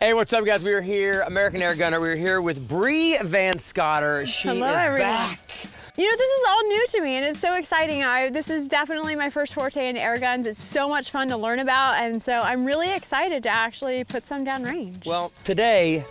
Hey, what's up, guys? We are here, American Airgunner. We're here with Bree Van Scotter. She is back. You know, this is all new to me, and it's so exciting. This is definitely my first forte in air guns. It's so much fun to learn about, and so I'm really excited to actually put some down range. Well, today,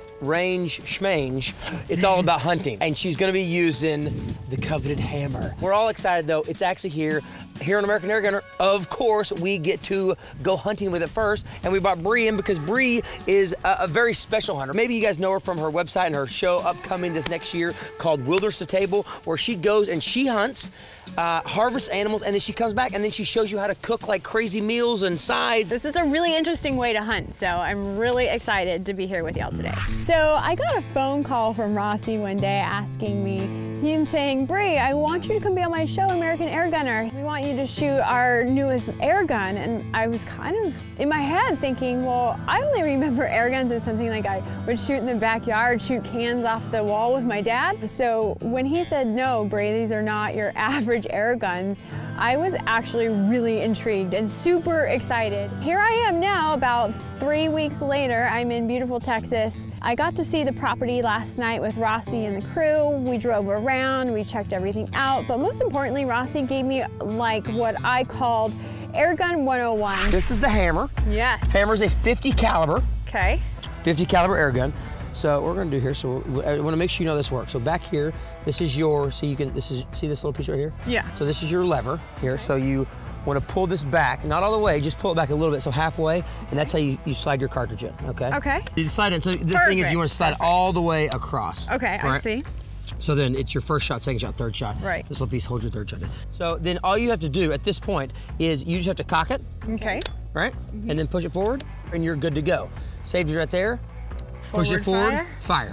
range schmange, it's all about hunting, and she's gonna be using the coveted hammer. We're all excited, though. It's actually here on American Airgunner. Of course, we get to go hunting with it first, and we brought Bree in because Bree is a very special hunter. Maybe you guys know her from her website and her show upcoming this next year called Wilderness to Table, where she goes and she hunts, harvests animals, and then she comes back and then she shows you how to cook like crazy meals and sides. This is a really interesting way to hunt, so I'm really excited to be here with y'all today. So I got a phone call from Rossi one day asking me, him saying, Bree, I want you to come be on my show, American Airgunner. We want you to shoot our newest air gun. And I was kind of in my head thinking, well, I only remember air guns as something like I would shoot in the backyard, shoot cans off the wall with my dad. So when he said, no, Bree, these are not your average air guns, I was actually really intrigued and super excited. Here I am now, about 3 weeks later. I'm in beautiful Texas. I got to see the property last night with Rossi and the crew. We drove around, we checked everything out, but most importantly, Rossi gave me like what I called Airgun 101. This is the hammer. Yes. Hammer's a 50 caliber. Okay. 50 caliber air gun. So what we're gonna do here, so I wanna make sure you know this works. So back here, this is your, see this little piece right here? Yeah. So this is your lever here. So you wanna pull this back, not all the way, just pull it back a little bit, so halfway, and that's how you slide your cartridge in, okay? Okay. You slide it, so the thing is you wanna slide all the way across. Okay, I see. So then it's your first shot, second shot, third shot. Right. This little piece holds your third shot in. So then all you have to do at this point is you just have to cock it. Okay. Right? Mm-hmm. And then push it forward, and you're good to go. Safety's right there. Push it forward, fire.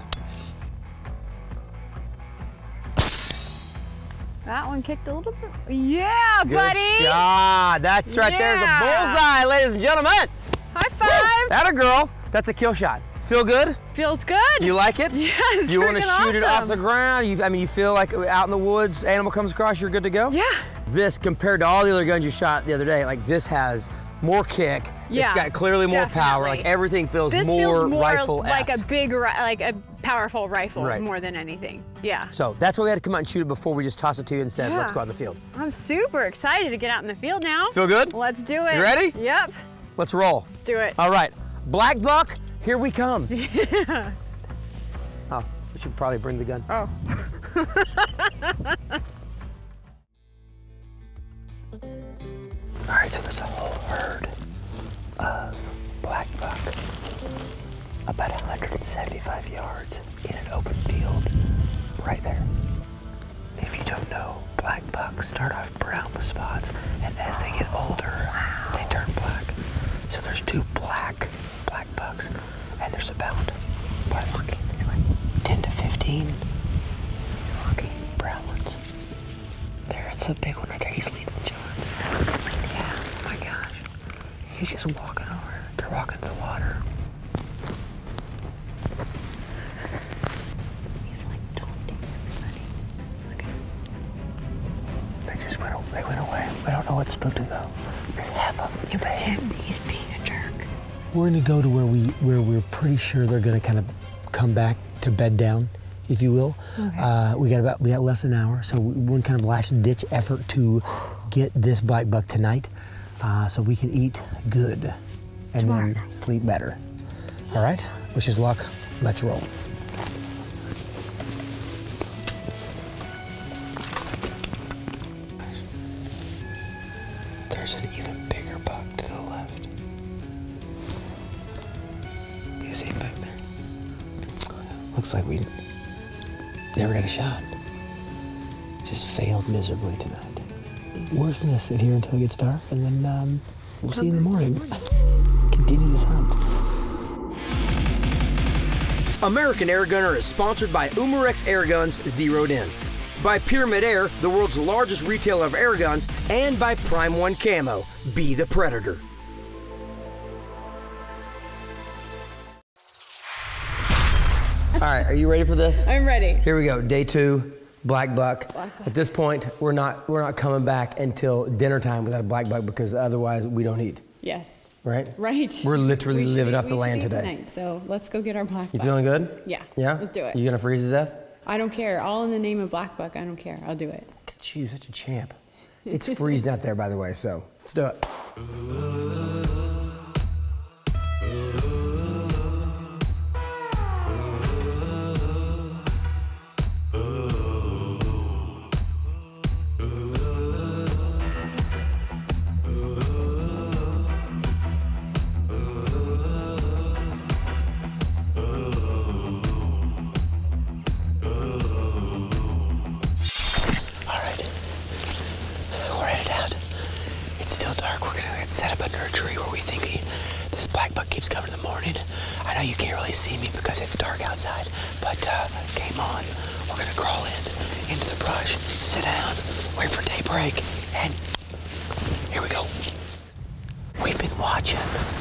That one kicked a little bit. Yeah, good buddy. Good shot. That's right. There's a bullseye, ladies and gentlemen. High five. That a girl. That's a kill shot. Feel good? Feels good. You like it? Yeah, it's You want to shoot awesome. it off the ground? You feel like out in the woods, animal comes across, you're good to go? Yeah. This, compared to all the other guns you shot the other day, like this has more kick. Yeah, it's got clearly more power. Like everything feels more rifle-esque. Like a big, like a powerful rifle more than anything. Yeah. So that's why we had to come out and shoot it before we just tossed it to you and said, let's go out in the field. I'm super excited to get out in the field now. Feel good? Let's do it. You ready? Yep. Let's roll. Let's do it. All right. Blackbuck, here we come. Yeah. Oh, we should probably bring the gun. Oh. All right, so there's a whole herd of blackbuck about 175 yards in an open field right there. If you don't know, blackbuck start off brown with spots, and as they get older, they turn black. So there's two black bucks, and there's about 10 to 15 brown ones. There's a big one right there. He's leading the charge. Yeah, oh my gosh. He's just walking over. They're walking to the water. He's like taunting everybody. Okay. They went away. We don't know what spooked them though, because half of them stayed. He's being a jerk. We're gonna go to where we're pretty sure they're gonna kind of come back to bed down, if you will. Okay. We got less than an hour, so one kind of last ditch effort to get this blackbuck tonight, so we can eat good and then sleep better. All right, wish us luck. Let's roll. There's an even bigger buck to the left. You see him back there? Looks like we never got a shot. Just failed miserably tonight. We're just gonna sit here until it gets dark, and then we'll see you in the morning. Continue this hunt. American Airgunner is sponsored by Umarex Airguns Zeroed In, by Pyramid Air, the world's largest retailer of airguns, and by Prime One Camo. Be the Predator. All right, are you ready for this? I'm ready. Here we go, day 2, blackbuck. At this point, we're not coming back until dinner time without a blackbuck, because otherwise we don't eat. Yes. Right? Right. We're literally living off the land today. Tonight, so let's go get our black buck. You feeling good? Yeah. Yeah? Let's do it. You gonna freeze to death? I don't care. All in the name of black buck. I don't care. I'll do it. Look at you, such a champ. It's freezing out there, by the way, so let's do it. Set up under a tree where we think this black buck keeps coming in the morning. I know you can't really see me because it's dark outside, but game on. We're gonna crawl into the brush, sit down, wait for daybreak, and here we go. We've been watching.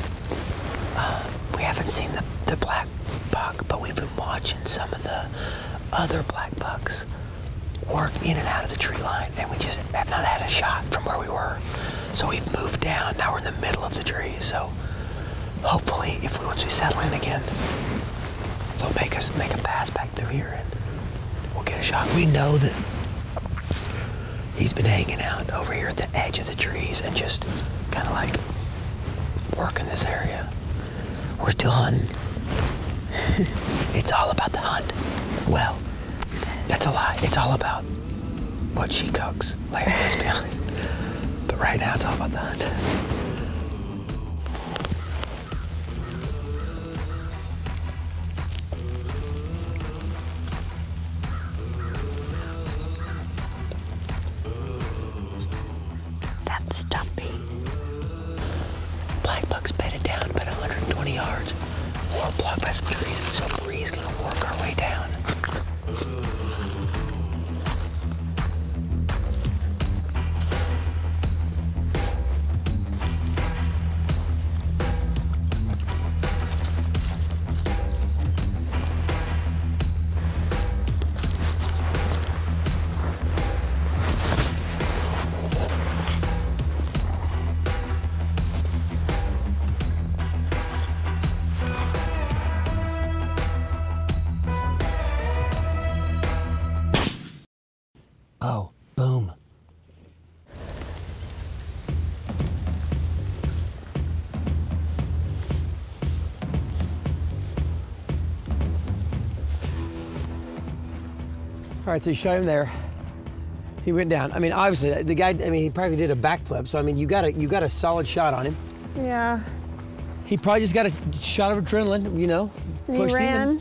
We haven't seen the black buck, but we've been watching some of the other black bucks work in and out of the tree line, and we just have not had a shot from where we were. So we've moved down, now we're in the middle of the tree, so hopefully once we settle in again, they'll make a pass back through here and we'll get a shot. We know that he's been hanging out over here at the edge of the trees and just kind of like working this area. We're still hunting. It's all about the hunt. Well, that's a lie. It's all about what she cooks later, let's be honest. But right now, it's all about the hunt. That's Stumpy. Black buck's bedded down about 120 yards. We're blocked by some trees, so Bree's gonna work our way down. Oh, boom. All right, so you shot him there. He went down. I mean, obviously, the guy, he probably did a backflip. So, I mean, you got a solid shot on him. Yeah. He probably just got a shot of adrenaline, you know. He ran.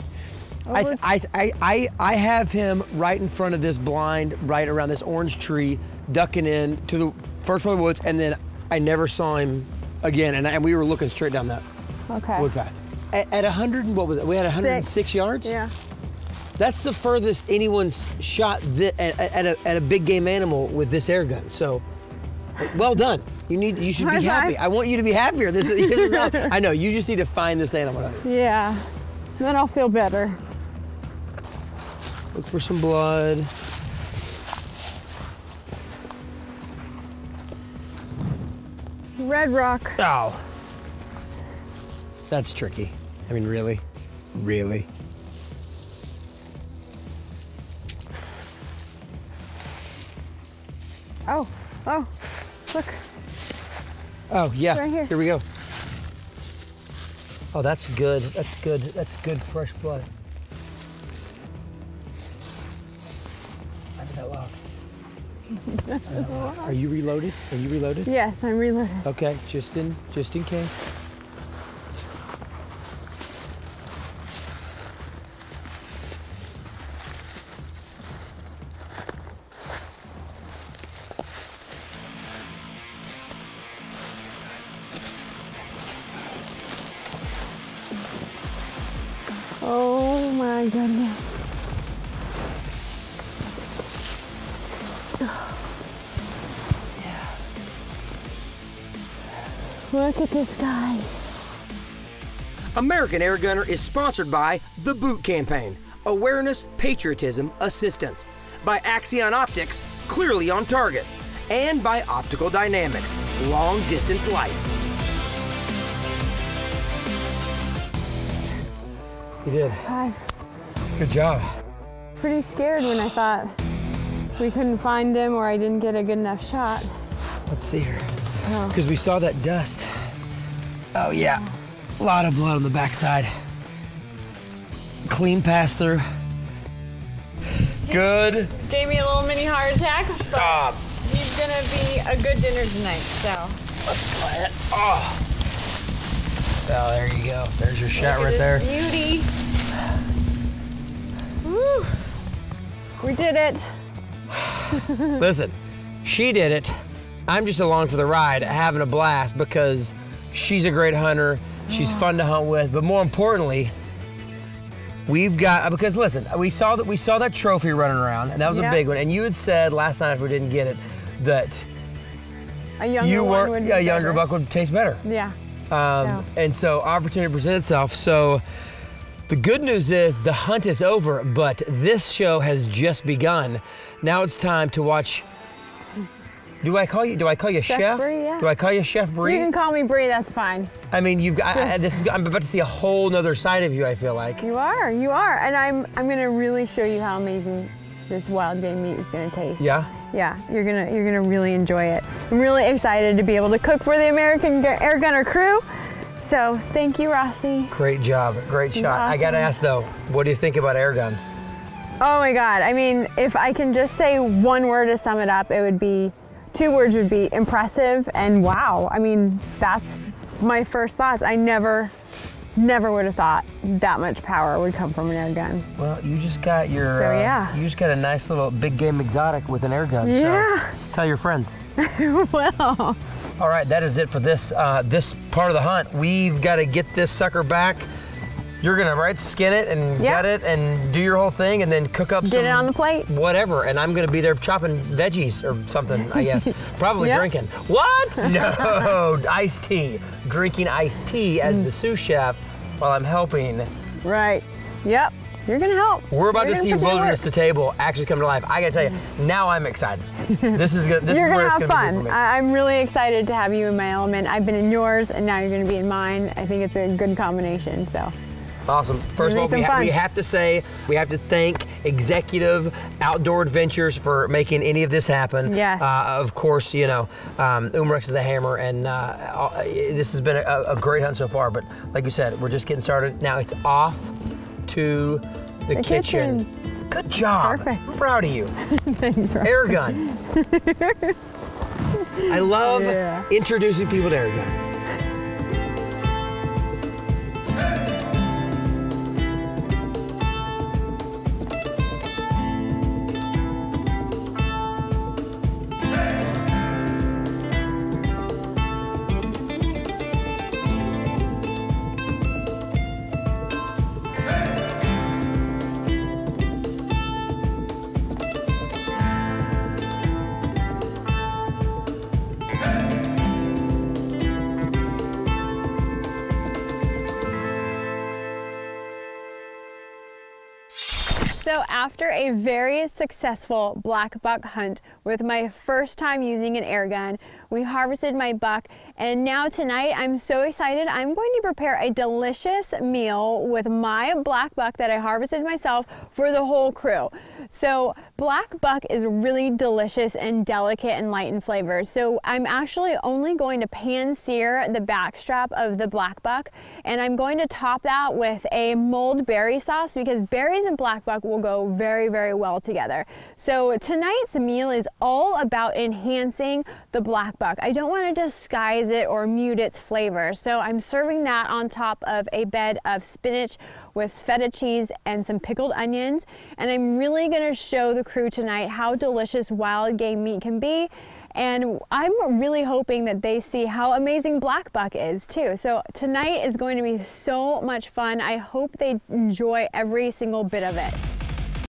I have him right in front of this blind, right around this orange tree, ducking in to the first part of the woods, and then I never saw him again, and we were looking straight down that wood path. At 100, what was it? We had 106 yards? Yeah. That's the furthest anyone's shot at a big game animal with this air gun. So, well done. You should be happy. I want you to be happier. This is not, I know, you just need to find this animal. Yeah, then I'll feel better. Look for some blood. Red rock. Oh. That's tricky. I mean, really? Really? Oh, look. Oh, yeah. Right here. Here we go. Oh, that's good. That's good. That's good fresh blood. Are you reloaded? Are you reloaded? Yes, I'm reloaded. Okay, just in case. Oh my goodness. Look at this guy. American Airgunner is sponsored by the Boot Campaign, Awareness, Patriotism, Assistance, by Axion Optics, clearly on target, and by Optical Dynamics, long distance lights. You did. 5. Good job. Pretty scared when I thought we couldn't find him or I didn't get a good enough shot. Let's see here. Because we saw that dust. Oh yeah, a lot of blood on the backside. Clean pass through. Good. Gave me a little mini heart attack, but he's gonna be a good dinner tonight, so. Let's try it. Oh, there you go. There's your shot right there. Beauty. Woo. We did it. Listen, she did it. I'm just along for the ride, having a blast because she's a great hunter. She's fun to hunt with, but more importantly, we've got, because listen, we saw that trophy running around, and that was a big one. And you had said last night, if we didn't get it, that a younger buck would taste better. Yeah. And so opportunity presented itself. So the good news is the hunt is over, but this show has just begun. Now it's time to watch. Do I call you Chef? Bree, yeah. Do I call you Chef Bree? You can call me Bree, that's fine. I mean, I'm about to see a whole nother side of you, I feel like. You are, and I'm gonna really show you how amazing this wild game meat is gonna taste. Yeah? Yeah, you're gonna really enjoy it. I'm really excited to be able to cook for the American Airgunner crew. So thank you, Rossi. Great job, great shot. Awesome. I gotta ask though, what do you think about air guns? Oh my God, I mean, if I can just say one word to sum it up, it would be, 2 words would be impressive and wow. I mean, that's my first thoughts. I never would have thought that much power would come from an air gun. Well, you just got your, you just got a nice little big game exotic with an air gun. Yeah. So tell your friends. Well. All right, that is it for this this part of the hunt. We've got to get this sucker back. You're gonna skin it and gut it and do your whole thing and then cook up Get it on the plate. Whatever, and I'm gonna be there chopping veggies or something, I guess. Probably drinking. What? No, iced tea. Drinking iced tea as the sous chef while I'm helping. Right, yep, you're gonna help. We're about to see Wilderness to Table actually come to life. I gotta tell you, now I'm excited. This is good. This is where it's gonna be for me. I'm really excited to have you in my element. I've been in yours and now you're gonna be in mine. I think it's a good combination, so. Awesome. First of all, we have to thank Executive Outdoor Adventures for making any of this happen. Yes. Of course, you know, Umarex Hammer, and this has been a great hunt so far, but like you said, we're just getting started. Now it's off to the kitchen. Good job. Perfect. I'm proud of you. Thanks, Robert. Air gun. I love introducing people to air guns. So after a very successful black buck hunt with my first time using an air gun, we harvested my buck, and now tonight I'm so excited. I'm going to prepare a delicious meal with my black buck that I harvested myself for the whole crew. So black buck is really delicious and delicate and light in flavor. So I'm actually only going to pan sear the back strap of the black buck, and I'm going to top that with a mulled berry sauce because berries and black buck will go very, very well together. So tonight's meal is all about enhancing the black buck. I don't want to disguise it or mute its flavor. So I'm serving that on top of a bed of spinach with feta cheese and some pickled onions. And I'm really going to show the crew tonight how delicious wild game meat can be. And I'm really hoping that they see how amazing black buck is too. So tonight is going to be so much fun. I hope they enjoy every single bit of it.